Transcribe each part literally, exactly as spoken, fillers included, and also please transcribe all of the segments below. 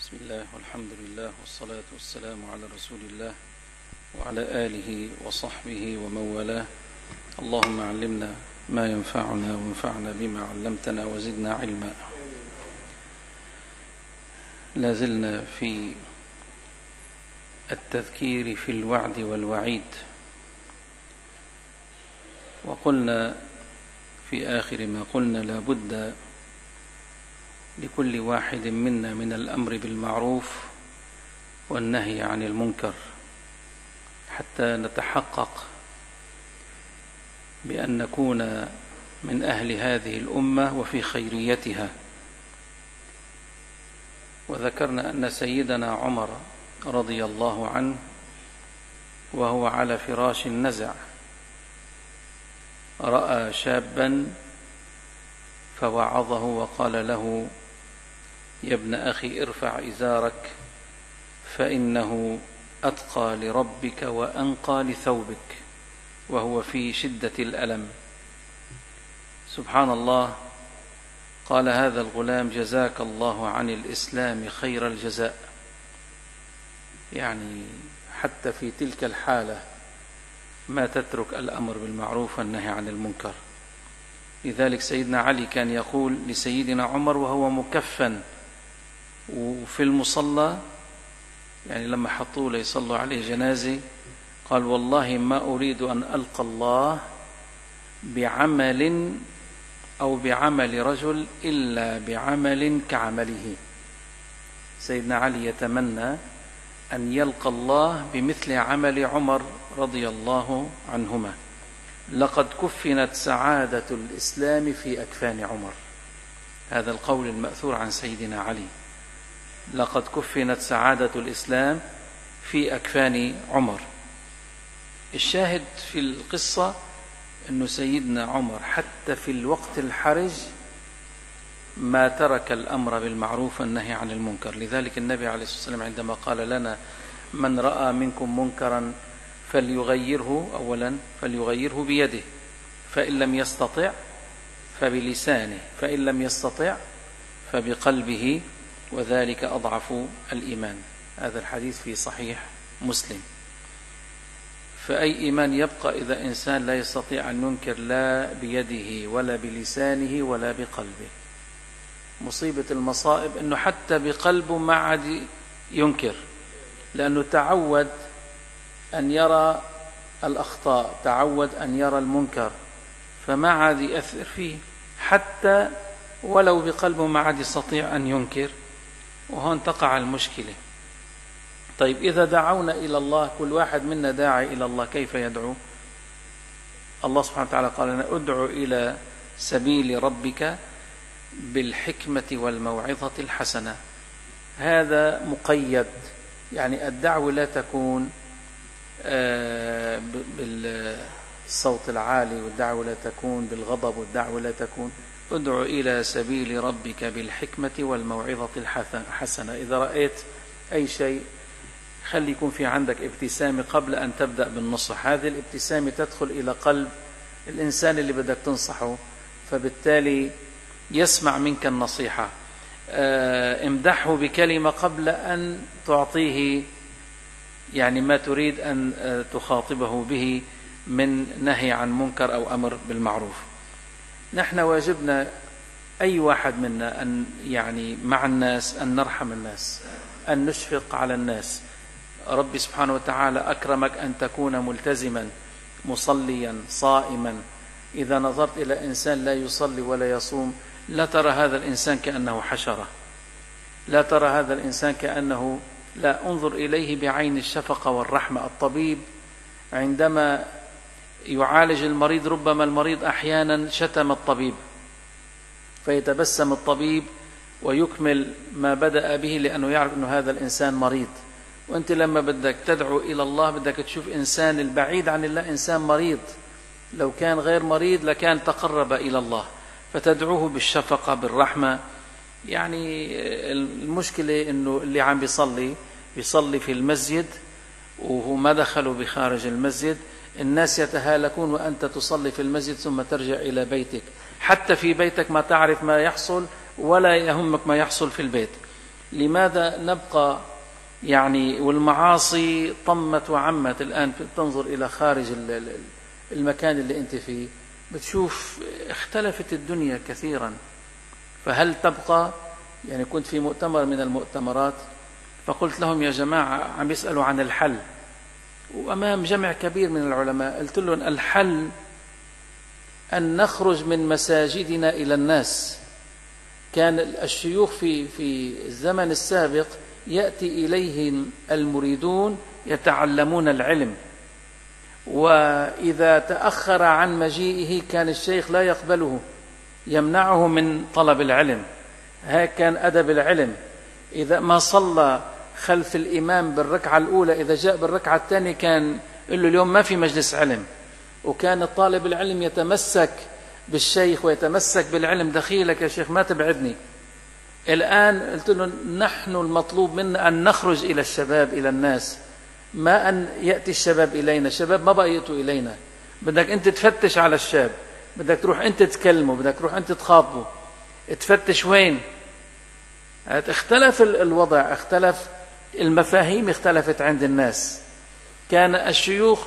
بسم الله والحمد لله والصلاة والسلام على رسول الله وعلى آله وصحبه ومن والاه. اللهم علمنا ما ينفعنا وانفعنا بما علمتنا وزدنا علما. لازلنا في التذكير في الوعد والوعيد، وقلنا في آخر ما قلنا لا بد لكل واحد منا من الأمر بالمعروف والنهي عن المنكر حتى نتحقق بأن نكون من أهل هذه الأمة وفي خيريتها. وذكرنا أن سيدنا عمر رضي الله عنه وهو على فراش النزع رأى شابا فوعظه وقال له: يا ابن أخي ارفع إزارك فإنه أتقى لربك وأنقى لثوبك، وهو في شدة الألم. سبحان الله، قال هذا الغلام: جزاك الله عن الإسلام خير الجزاء. يعني حتى في تلك الحالة ما تترك الأمر بالمعروف والنهي عن المنكر. لذلك سيدنا علي كان يقول لسيدنا عمر وهو مكفن وفي المصلى، يعني لما حطوه ليصلوا عليه جنازة، قال: والله ما أريد أن ألقى الله بعمل أو بعمل رجل إلا بعمل كعمله. سيدنا علي يتمنى أن يلقى الله بمثل عمل عمر رضي الله عنهما. لقد كفنت سعادة الإسلام في أكفان عمر، هذا القول المأثور عن سيدنا علي: لقد كفنت سعادة الإسلام في أكفان عمر. الشاهد في القصة أن سيدنا عمر حتى في الوقت الحرج ما ترك الأمر بالمعروف والنهي عن المنكر. لذلك النبي عليه الصلاة والسلام عندما قال لنا: من رأى منكم منكرا فليغيره، أولا فليغيره بيده، فإن لم يستطع فبلسانه، فإن لم يستطع فبقلبه، وذلك أضعف الإيمان. هذا الحديث في صحيح مسلم. فأي إيمان يبقى إذا إنسان لا يستطيع أن ينكر لا بيده ولا بلسانه ولا بقلبه؟ مصيبة المصائب أنه حتى بقلبه ما عاد ينكر، لأنه تعود أن يرى الأخطاء، تعود أن يرى المنكر، فما عاد يأثر فيه، حتى ولو بقلبه ما عاد يستطيع أن ينكر، وهون تقع المشكلة. طيب إذا دعونا إلى الله، كل واحد منا داعي إلى الله، كيف يدعو؟ الله سبحانه وتعالى قال لنا: ادعو إلى سبيل ربك بالحكمة والموعظة الحسنة. هذا مقيد، يعني الدعوة لا تكون بالصوت العالي، والدعوة لا تكون بالغضب، والدعوة لا تكون. ادعو إلى سبيل ربك بالحكمة والموعظة الحسنة. إذا رأيت أي شيء خلي يكون في عندك ابتسامة قبل أن تبدأ بالنصح. هذه الابتسامة تدخل إلى قلب الإنسان اللي بدك تنصحه، فبالتالي يسمع منك النصيحة. امدحه بكلمة قبل أن تعطيه يعني ما تريد أن تخاطبه به من نهي عن منكر أو أمر بالمعروف. نحن واجبنا أي واحد منا أن يعني مع الناس أن نرحم الناس، أن نشفق على الناس. ربي سبحانه وتعالى أكرمك أن تكون ملتزما مصليا صائما. إذا نظرت إلى إنسان لا يصلي ولا يصوم، لا ترى هذا الإنسان كأنه حشرة، لا ترى هذا الإنسان كأنه، لا، انظر إليه بعين الشفقة والرحمة. الطبيب عندما يعالج المريض ربما المريض أحيانا شتم الطبيب، فيتبسم الطبيب ويكمل ما بدأ به، لأنه يعرف أن هذا الإنسان مريض. وأنت لما بدك تدعو إلى الله بدك تشوف إنسان البعيد عن الله إنسان مريض، لو كان غير مريض لكان تقرب إلى الله، فتدعوه بالشفقة بالرحمة. يعني المشكلة أنه اللي عم بيصلي بيصلي في المسجد وهو ما دخلوا بخارج المسجد، الناس يتهالكون وأنت تصلي في المسجد ثم ترجع إلى بيتك. حتى في بيتك ما تعرف ما يحصل ولا يهمك ما يحصل في البيت. لماذا نبقى يعني والمعاصي طمت وعمت؟ الآن تنظر إلى خارج المكان اللي أنت فيه بتشوف اختلفت الدنيا كثيرا، فهل تبقى؟ يعني كنت في مؤتمر من المؤتمرات فقلت لهم يا جماعة عم يسألوا عن الحل وأمام جمع كبير من العلماء، قلت لهم الحل أن نخرج من مساجدنا إلى الناس. كان الشيوخ في في الزمن السابق يأتي إليهم المريدون يتعلمون العلم، وإذا تأخر عن مجيئه كان الشيخ لا يقبله، يمنعه من طلب العلم. هذا كان أدب العلم. إذا ما صلى خلف الإمام بالركعة الأولى، إذا جاء بالركعة الثانية كان يقول له اليوم ما في مجلس علم. وكان الطالب العلم يتمسك بالشيخ ويتمسك بالعلم، دخيلك يا شيخ ما تبعدني. الآن قلت له نحن المطلوب منا أن نخرج إلى الشباب إلى الناس، ما أن يأتي الشباب إلينا. الشباب ما بقى يأتوا إلينا، بدك أنت تفتش على الشاب، بدك تروح أنت تكلمه، بدك تروح أنت تخاطبه، تفتش وين. اختلف الوضع، اختلف المفاهيم، اختلفت عند الناس. كان الشيوخ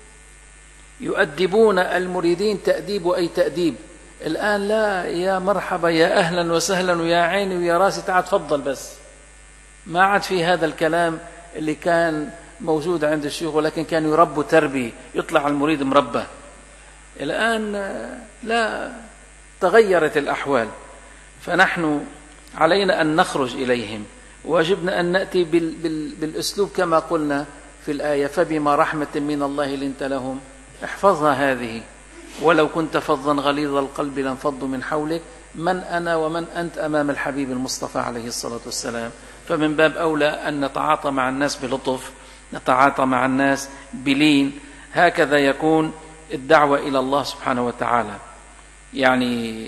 يؤدبون المريدين تأديب أي تأديب. الآن لا، يا مرحبا يا أهلا وسهلا ويا عيني ويا راسي تعال تفضل بس. ما عاد في هذا الكلام اللي كان موجود عند الشيوخ، ولكن كانوا يربوا تربي يطلع المريد مربى. الآن لا، تغيرت الأحوال. فنحن علينا أن نخرج إليهم، واجبنا أن نأتي بال بال بالأسلوب كما قلنا في الآية فبما رحمة من الله لنت لهم. احفظها هذه، ولو كنت فظا غليظ القلب لانفضوا من حولك. من أنا ومن أنت أمام الحبيب المصطفى عليه الصلاة والسلام؟ فمن باب أولى أن نتعاطى مع الناس بلطف، نتعاطى مع الناس بلين. هكذا يكون الدعوة إلى الله سبحانه وتعالى. يعني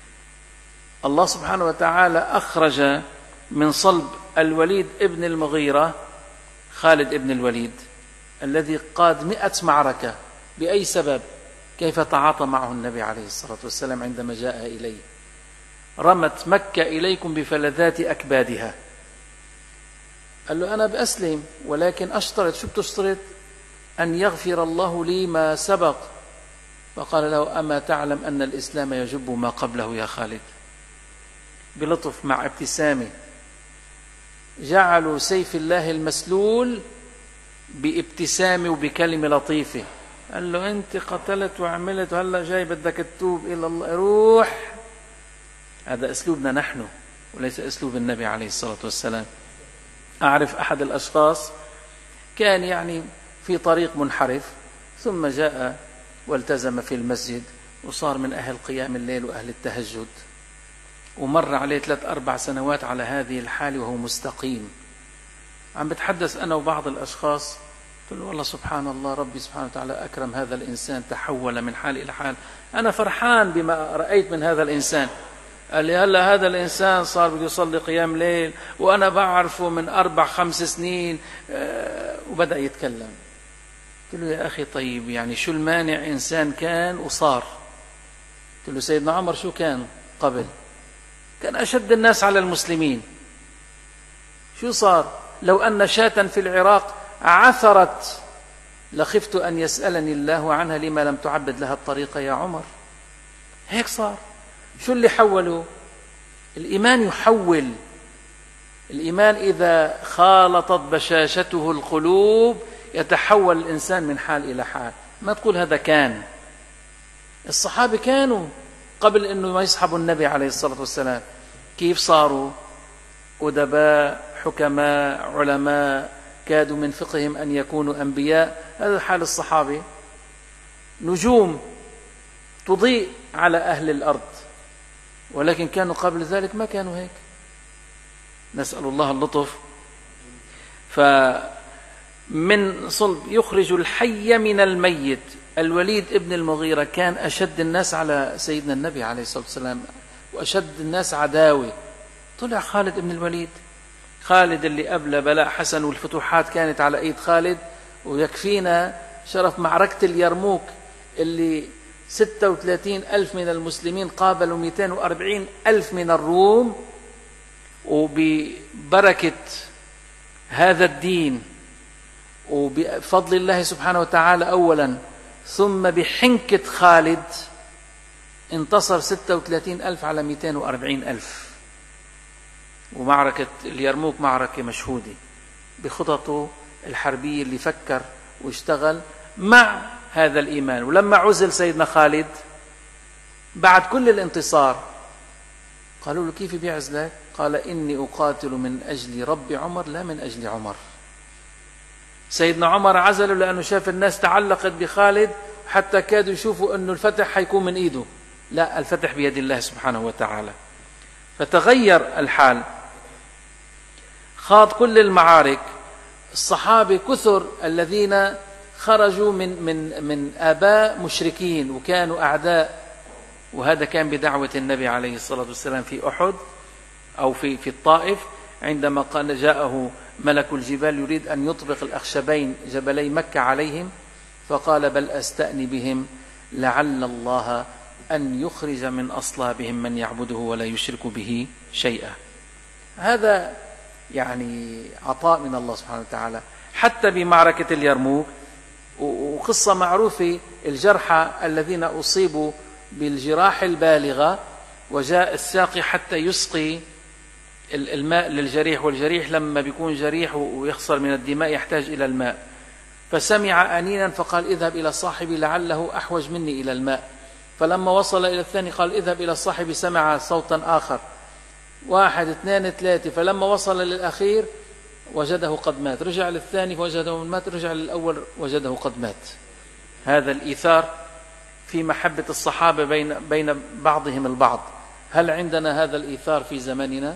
الله سبحانه وتعالى أخرج من صلب الوليد ابن المغيرة خالد ابن الوليد الذي قاد مئة معركة. بأي سبب؟ كيف تعاطى معه النبي عليه الصلاة والسلام عندما جاء إليه؟ رمت مكة إليكم بفلذات أكبادها. قال له أنا بأسلم، ولكن أشترط. شو بتشترط؟ أن يغفر الله لي ما سبق. فقال له أما تعلم أن الإسلام يجب ما قبله يا خالد؟ بلطف مع ابتسامه جعلوا سيف الله المسلول بابتسامه وبكلمة لطيفة. قال له أنت قتلت وعملت وهلا جاي بدك تتوب إلى الله، روح. هذا أسلوبنا نحن وليس أسلوب النبي عليه الصلاة والسلام. أعرف أحد الأشخاص كان يعني في طريق منحرف، ثم جاء والتزم في المسجد وصار من أهل قيام الليل وأهل التهجد، ومر عليه ثلاث أربع سنوات على هذه الحال وهو مستقيم. عم بتحدث أنا وبعض الأشخاص، قلت له والله سبحان الله، ربي سبحانه وتعالى أكرم هذا الإنسان، تحول من حال إلى حال. أنا فرحان بما رأيت من هذا الإنسان. قال لي هلا هذا الإنسان صار بده يصلي قيام ليل وأنا بعرفه من أربع خمس سنين. أه وبدأ يتكلم. قلت له يا أخي طيب، يعني شو المانع؟ إنسان كان وصار. قلت له سيدنا عمر شو كان قبل؟ كان أشد الناس على المسلمين. شو صار؟ لو أن شاة في العراق عثرت لخفت أن يسألني الله عنها لما لم تعبد لها الطريقة يا عمر. هيك صار. شو اللي حوله؟ الإيمان يحول. الإيمان إذا خالطت بشاشته القلوب يتحول الإنسان من حال إلى حال. ما تقول هذا كان. الصحابة كانوا قبل أنه ما يصحبوا النبي عليه الصلاة والسلام كيف صاروا؟ أدباء، حكماء، علماء، كادوا من فقههم أن يكونوا أنبياء. هذا حال الصحابة. نجوم تضيء على أهل الأرض، ولكن كانوا قبل ذلك ما كانوا هيك. نسأل الله اللطف. فمن صلب يخرج الحي من الميت. الوليد ابن المغيرة كان أشد الناس على سيدنا النبي عليه الصلاة والسلام وأشد الناس عداوة. طلع خالد ابن الوليد، خالد اللي قبل بلاء حسن والفتوحات كانت على ايد خالد. ويكفينا شرف معركة اليرموك اللي ستة وثلاثين ألف من المسلمين قابلوا مئتين وأربعين ألف من الروم، وببركة هذا الدين وبفضل الله سبحانه وتعالى أولا، ثم بحنكة خالد انتصر ستة وثلاثين ألف على مئتين وأربعين ألف. ومعركة اليرموك معركة مشهودة بخططه الحربية اللي فكر واشتغل مع هذا الإيمان. ولما عزل سيدنا خالد بعد كل الانتصار قالوا له كيف بيعزلك؟ قال إني أقاتل من أجل رب عمر لا من أجل عمر. سيدنا عمر عزله لأنه شاف الناس تعلقت بخالد حتى كادوا يشوفوا أنه الفتح حيكون من إيده. لا، الفتح بيد الله سبحانه وتعالى. فتغير الحال، خاض كل المعارك. الصحابة كثر الذين خرجوا من من من آباء مشركين وكانوا أعداء، وهذا كان بدعوة النبي عليه الصلاة والسلام في أحد أو في في الطائف، عندما قال جاءه ملك الجبال يريد أن يطبق الأخشبين جبلي مكة عليهم، فقال بل أستأني بهم لعل الله أن يخرج من أصلابهم من يعبده ولا يشرك به شيئا. هذا يعني عطاء من الله سبحانه وتعالى. حتى بمعركة اليرموك، وقصة معروفة، الجرحى الذين أصيبوا بالجراح البالغة وجاء الساقي حتى يسقي الماء للجريح، والجريح لما بيكون جريح ويخسر من الدماء يحتاج إلى الماء، فسمع أنينا فقال اذهب إلى صاحبي لعله أحوج مني إلى الماء. فلما وصل إلى الثاني قال اذهب إلى صاحبي، سمع صوتا آخر، واحد اثنين ثلاثة، فلما وصل للأخير وجده قد مات، رجع للثاني وجده مات، رجع للأول وجده قد مات. هذا الإيثار في محبة الصحابة بين بين بعضهم البعض. هل عندنا هذا الإيثار في زماننا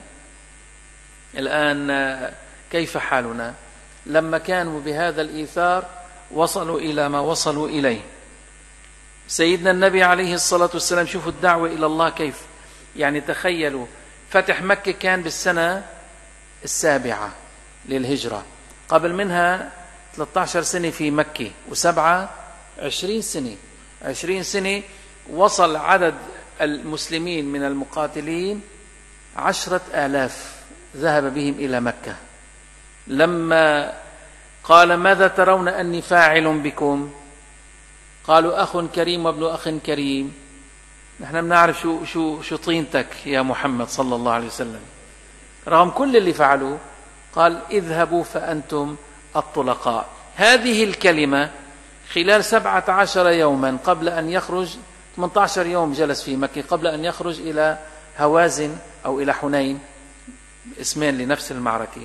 الآن؟ كيف حالنا؟ لما كانوا بهذا الإيثار وصلوا إلى ما وصلوا إليه. سيدنا النبي عليه الصلاة والسلام، شوفوا الدعوة إلى الله كيف، يعني تخيلوا فتح مكة كان بالسنة السابعة للهجرة، قبل منها ثلاثة عشر سنة في مكة، وسبعة عشرين سنة عشرين سنة وصل عدد المسلمين من المقاتلين عشرة آلاف ذهب بهم إلى مكة. لما قال ماذا ترون أني فاعل بكم؟ قالوا أخ كريم وابن أخ كريم. نحن بنعرف شو شو شو طينتك يا محمد صلى الله عليه وسلم. رغم كل اللي فعلوه قال اذهبوا فأنتم الطلقاء. هذه الكلمة خلال سبعة عشر يوما قبل أن يخرج، ثمانية عشر يوم جلس في مكة قبل أن يخرج إلى هوازن أو إلى حنين، اسمين لنفس المعركة.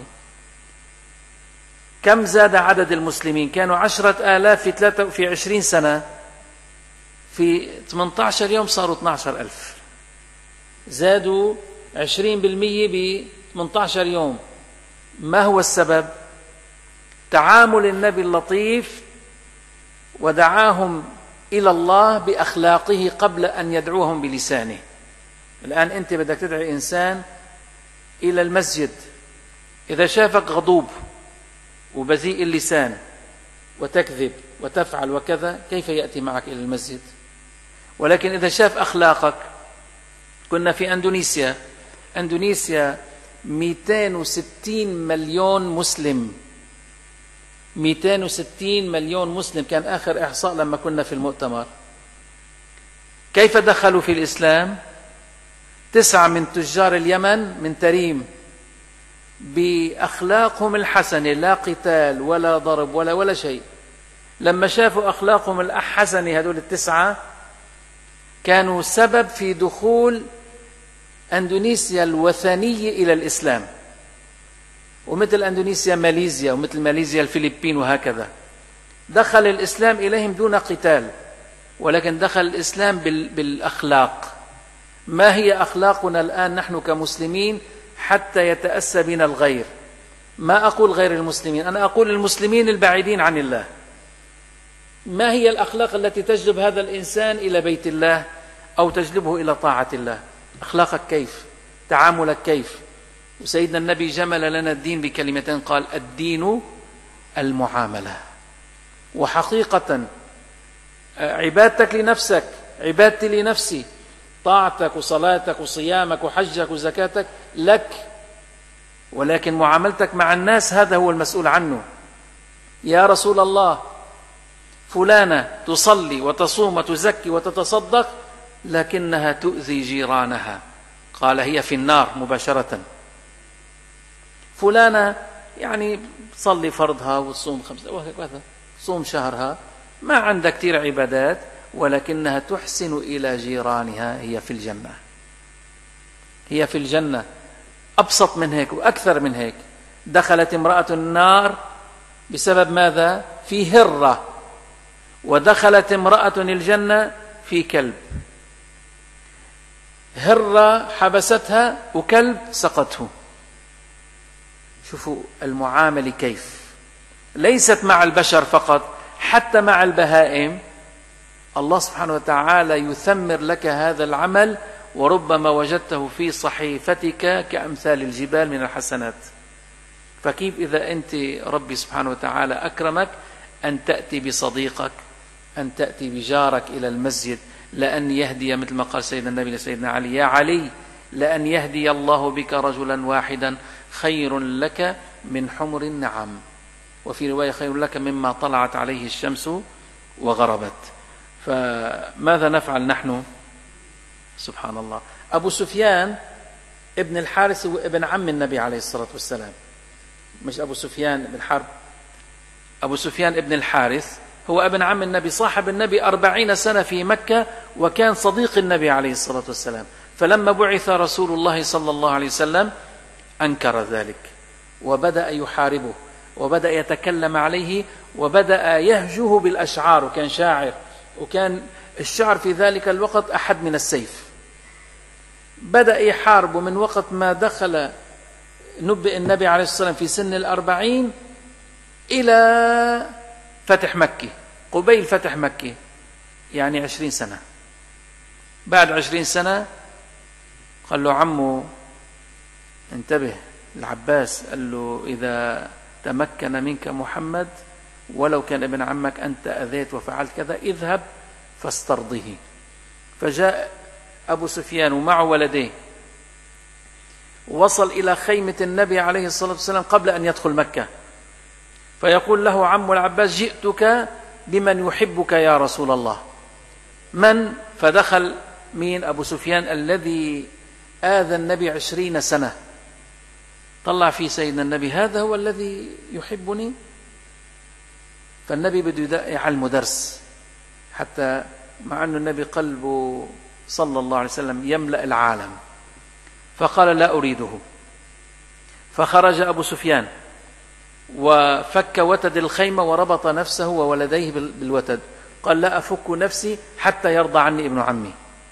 كم زاد عدد المسلمين؟ كانوا عشرة آلاف في ثلاثة في عشرين سنة، في ثمانية عشر يوم صاروا اثني عشر ألف، زادوا عشرين بالمئة ب ثمانية عشر يوم. ما هو السبب؟ تعامل النبي اللطيف، ودعاهم إلى الله بأخلاقه قبل أن يدعوهم بلسانه. الآن أنت بدك تدعي إنسان إلى المسجد، إذا شافك غضوب وبذيء اللسان وتكذب وتفعل وكذا، كيف يأتي معك إلى المسجد؟ ولكن إذا شاف أخلاقك، كنا في أندونيسيا أندونيسيا مئتين وستين مليون مسلم، مئتين وستين مليون مسلم كان آخر إحصاء لما كنا في المؤتمر. كيف دخلوا في الإسلام؟ تسعة من تجار اليمن من تريم بأخلاقهم الحسنة، لا قتال ولا ضرب ولا ولا شيء. لما شافوا أخلاقهم الحسنة هذول التسعة كانوا سبب في دخول أندونيسيا الوثنية إلى الإسلام، ومثل أندونيسيا ماليزيا، ومثل ماليزيا الفلبين، وهكذا. دخل الإسلام إليهم دون قتال، ولكن دخل الإسلام بالأخلاق. ما هي أخلاقنا الآن نحن كمسلمين حتى يتأسى بنا الغير؟ ما أقول غير المسلمين، أنا أقول المسلمين البعيدين عن الله. ما هي الأخلاق التي تجلب هذا الإنسان إلى بيت الله أو تجلبه إلى طاعة الله؟ أخلاقك كيف؟ تعاملك كيف؟ وسيدنا النبي جمل لنا الدين بكلمتين، قال الدين المعاملة. وحقيقة عبادتك لنفسك، عبادتي لنفسي، طاعتك وصلاتك وصيامك وحجك وزكاتك لك، ولكن معاملتك مع الناس هذا هو المسؤول عنه. يا رسول الله، فلانة تصلي وتصوم وتزكي وتتصدق لكنها تؤذي جيرانها. قال هي في النار مباشرة. فلانة يعني تصلي فرضها وتصوم خمسة وهكذا، تصوم شهرها، ما عندها كثير عبادات، ولكنها تحسن إلى جيرانها، هي في الجنة. هي في الجنة. أبسط من هيك وأكثر من هيك. دخلت امرأة النار بسبب ماذا؟ في هرة، ودخلت امرأة الجنة في كلب. هرة حبستها وكلب سقته. شوفوا المعاملة كيف، ليست مع البشر فقط، حتى مع البهائم. الله سبحانه وتعالى يثمر لك هذا العمل، وربما وجدته في صحيفتك كأمثال الجبال من الحسنات. فكيف إذا أنت ربي سبحانه وتعالى أكرمك أن تأتي بصديقك، أن تأتي بجارك إلى المسجد، لأن يهدي، مثل ما قال سيدنا النبي لسيدنا علي: يا علي، لأن يهدي الله بك رجلا واحدا خير لك من حمر النعم. وفي رواية: خير لك مما طلعت عليه الشمس وغربت. فماذا نفعل نحن؟ سبحان الله. أبو سفيان ابن الحارث هو ابن عم النبي عليه الصلاة والسلام، مش أبو سفيان بن حرب. أبو سفيان ابن الحارث هو ابن عم النبي، صاحب النبي أربعين سنة في مكة، وكان صديق النبي عليه الصلاة والسلام. فلما بعث رسول الله صلى الله عليه وسلم أنكر ذلك، وبدأ يحاربه، وبدأ يتكلم عليه، وبدأ يهجه بالأشعار، وكان شاعر، وكان الشعر في ذلك الوقت أحد من السيف. بدأ يحاربه من وقت ما دخل نبئ النبي عليه الصلاة والسلام في سن الأربعين إلى فتح مكة، قبيل فتح مكة، يعني عشرين سنة. بعد عشرين سنة قال له عمه: انتبه، العباس قال له: إذا تمكن منك محمد ولو كان ابن عمك أنت أذيت وفعلت كذا، اذهب فاسترضه. فجاء أبو سفيان ومعه ولديه، وصل إلى خيمة النبي عليه الصلاة والسلام قبل أن يدخل مكة، فيقول له عم العباس: جئتك بمن يحبك يا رسول الله. من؟ فدخل مين؟ أبو سفيان الذي آذى النبي عشرين سنة. طلع في سيدنا النبي: هذا هو الذي يحبني؟ فالنبي بده يعلمه درس، حتى مع أن النبي قلبه صلى الله عليه وسلم يملأ العالم. فقال: لا أريده. فخرج أبو سفيان وفك وتد الخيمة وربط نفسه وولديه بالوتد، قال: لا أفك نفسي حتى يرضى عني ابن عمي.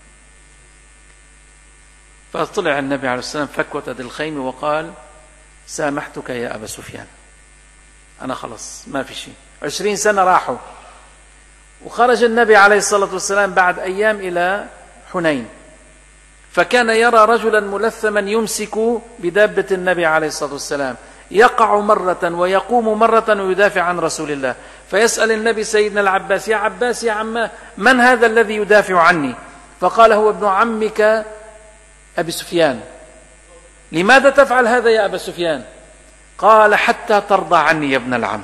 فطلع النبي عليه الصلاة والسلام فك وتد الخيمة وقال: سامحتك يا أبا سفيان، أنا خلص ما في شيء. عشرين سنة راحوا. وخرج النبي عليه الصلاة والسلام بعد أيام إلى حنين، فكان يرى رجلا ملثما يمسك بدابة النبي عليه الصلاة والسلام، يقع مرة ويقوم مرة ويدافع عن رسول الله. فيسأل النبي سيدنا العباس: يا عباس يا عماه، من هذا الذي يدافع عني؟ فقال: هو ابن عمك أبي سفيان. لماذا تفعل هذا يا أبا سفيان؟ قال: حتى ترضى عني يا ابن العم.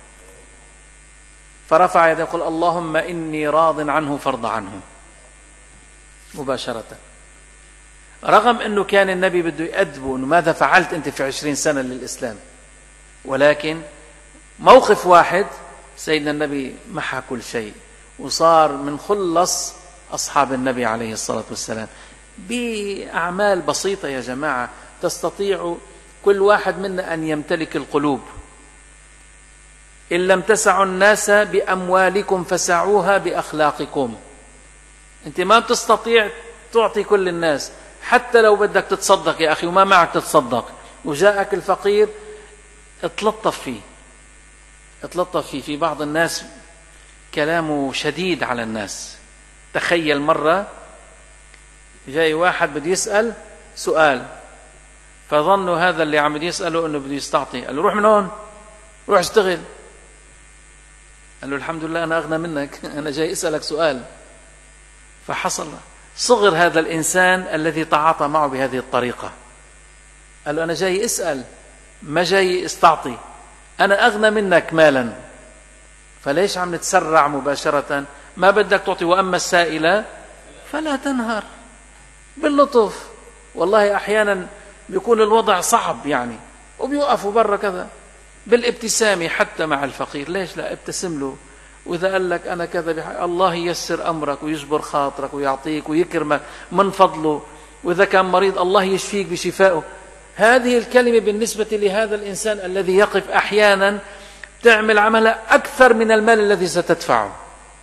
فرفع يده يقول: اللهم إني راض عنه فارض عنه. مباشرة، رغم أنه كان النبي بده يأدبه أنه ماذا فعلت أنت في عشرين سنة للإسلام، ولكن موقف واحد سيدنا النبي محى كل شيء، وصار من خلص أصحاب النبي عليه الصلاة والسلام بأعمال بسيطة. يا جماعة، تستطيع كل واحد منا أن يمتلك القلوب. إن لم تسعوا الناس بأموالكم فسعوها بأخلاقكم. أنت ما بتستطيع تعطي كل الناس، حتى لو بدك تتصدق يا أخي وما معك تتصدق، وجاءك الفقير، اتلطف فيه، اتلطف فيه. في بعض الناس كلامه شديد على الناس. تخيل مرة جاي واحد بده يسأل سؤال، فظنوا هذا اللي عم يسأله أنه بده يستعطي، قال له: روح من هون، روح اشتغل. قال له: الحمد لله أنا أغنى منك، أنا جاي أسألك سؤال. فحصل صغر هذا الإنسان الذي تعاطى معه بهذه الطريقة. قال له: أنا جاي أسأل، ما جاي استعطي، أنا أغنى منك مالا، فليش عم نتسرع مباشرة؟ ما بدك تعطي، وأما السائلة فلا تنهر، باللطف. والله أحيانا بيكون الوضع صعب يعني، وبيوقفوا برا كذا بالابتسامة حتى مع الفقير، ليش لا؟ ابتسم له، وإذا قال لك أنا كذا بحق الله ييسر أمرك ويجبر خاطرك ويعطيك ويكرمك من فضله، وإذا كان مريض الله يشفيك بشفائه. هذه الكلمة بالنسبة لهذا الإنسان الذي يقف أحيانا تعمل عملها أكثر من المال الذي ستدفعه.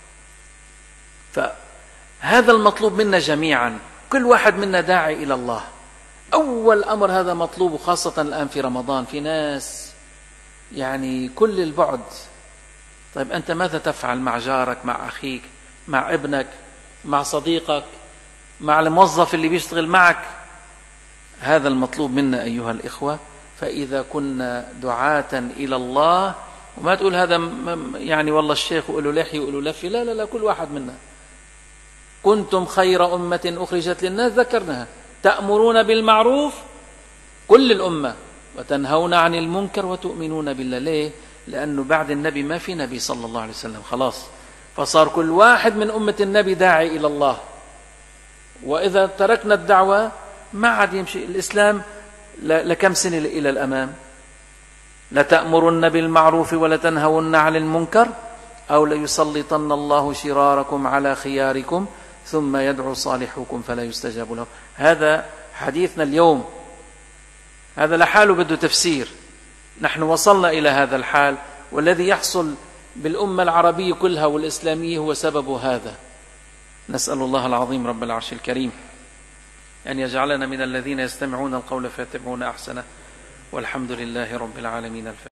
فهذا المطلوب منا جميعا، كل واحد منا داعي إلى الله. أول أمر هذا مطلوب، خاصة الآن في رمضان، في ناس يعني كل البعد. طيب أنت ماذا تفعل مع جارك، مع أخيك، مع ابنك، مع صديقك، مع الموظف اللي بيشتغل معك؟ هذا المطلوب منا أيها الإخوة. فإذا كنا دعاة إلى الله، وما تقول هذا يعني والله الشيخ وقله لحي وقله لفي، لا لا لا، كل واحد منا. كنتم خير أمة أخرجت للناس، ذكرناها، تأمرون بالمعروف كل الأمة، وتنهون عن المنكر وتؤمنون بالله. ليه؟ لأنه بعد النبي ما في نبي صلى الله عليه وسلم، خلاص، فصار كل واحد من أمة النبي داعي إلى الله. وإذا تركنا الدعوة ما عاد يمشي الإسلام. لكم سنة إلى الأمام؟ لتأمرن بالمعروف ولتنهون عن المنكر أو ليسلطن الله شراركم على خياركم ثم يدعو صالحكم فلا يستجاب له. هذا حديثنا اليوم، هذا لحاله بده تفسير. نحن وصلنا إلى هذا الحال، والذي يحصل بالأمة العربية كلها والإسلامية هو سبب هذا. نسأل الله العظيم رب العرش الكريم أن يجعلنا من الذين يستمعون القول فيتبعون أحسنه، والحمد لله رب العالمين.